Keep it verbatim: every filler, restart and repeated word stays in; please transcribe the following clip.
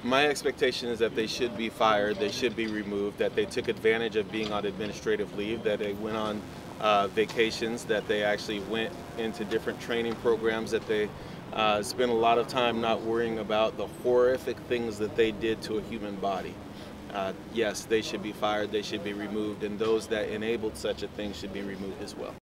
My expectation is that they should be fired, they should be removed, that they took advantage of being on administrative leave, that they went on uh, vacations, that they actually went into different training programs, that they uh, spent a lot of time not worrying about the horrific things that they did to a human body. Uh, yes, they should be fired, they should be removed, and those that enabled such a thing should be removed as well.